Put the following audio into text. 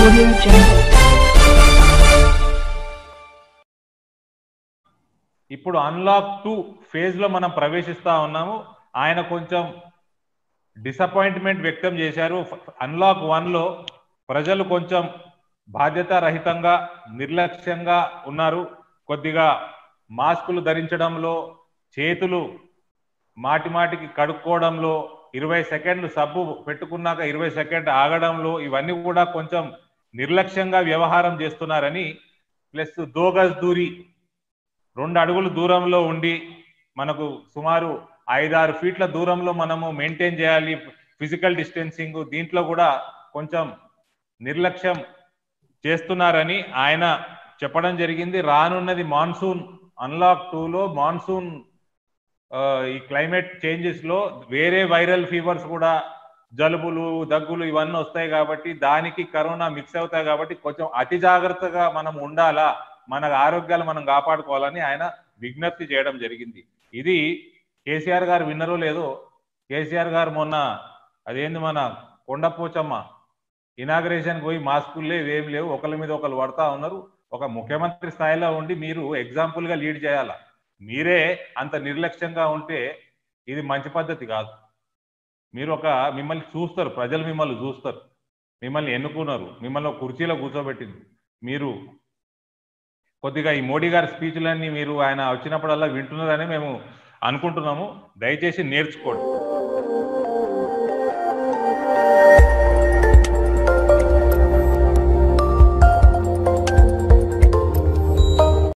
Audio Jungle. ఇప్పుడు unlock 2 phase లో మనం ప్రవేశిస్తా ఉన్నాము. ఆయన కొంచెం డిసప్పాయింట్మెంట్ వ్యక్తం చేశారు. అన్లాక్ 1 లో ప్రజలు కొంచెం బాధ్యతారహితంగా నిర్లక్ష్యంగా ఉన్నారు. కొద్దిగా మాస్కులు ధరించడంలో, చేతులు మాటికి కడుక్కోవడంలో, 20 సెకండ్లు సబ్బు పెట్టుకున్నాక 20 సెకండ్లు ఆగడంలో, ఇవన్నీ కూడా కొంచెం నిర్లక్ష్యంగా వ్యవహారం చేస్తున్నారని, ప్లస్ దోగజ్ దూరి 2 అడుగుల దూరంలో ఉండి మనకు సుమారు 5-6 ఫీట్ల దూరంలో మనము మెయింటైన్ చేయాలి ఫిజికల్ డిస్టెన్సింగ్. దీంట్లో కూడా కొంచెం నిర్లక్ష్యం చేస్తున్నారని ఆయన చెప్పడం జరిగింది. రానున్నది మాన్సూన్. అన్లాక్ 2లో మాన్సూన్ ఈ క్లైమేట్ చేంజెస్ లో వేరే వైరల్ ఫీవర్స్ కూడా, జలుబులు, దగ్గులు ఇవన్నీ వస్తాయి కాబట్టి, దానికి కరోనా మిక్స్ అవుతాయి కాబట్టి కొంచెం అతి జాగ్రత్తగా మనం ఉండాలా, మన ఆరోగ్యాలు మనం కాపాడుకోవాలని ఆయన విజ్ఞప్తి చేయడం జరిగింది. ఇది కేసీఆర్ గారు విన్నరో లేదో, కేసీఆర్ గారు మొన్న అదేంది మన కొండపోచమ్మ ఇనాగ్రేషన్ పోయి మాస్కులు లేవు, ఏం లేవు, ఒకరి మీద ఒకరు పడతా ఉన్నారు. ఒక ముఖ్యమంత్రి స్థాయిలో ఉండి మీరు ఎగ్జాంపుల్ గా లీడ్ చేయాలా. మీరే అంత నిర్లక్ష్యంగా ఉంటే ఇది మంచి పద్ధతి కాదు. మీరు మిమ్మల్ని చూస్తారు, ప్రజలు మిమ్మల్ని చూస్తారు, మిమ్మల్ని ఎన్నుకున్నారు, మిమ్మల్ని ఒక కుర్చీలో కూర్చోబెట్టింది. మీరు కొద్దిగా ఈ మోడీ గారి స్పీచ్లన్నీ మీరు ఆయన వచ్చినప్పుడల్లా వింటున్నారని మేము అనుకుంటున్నాము. దయచేసి నేర్చుకోండి.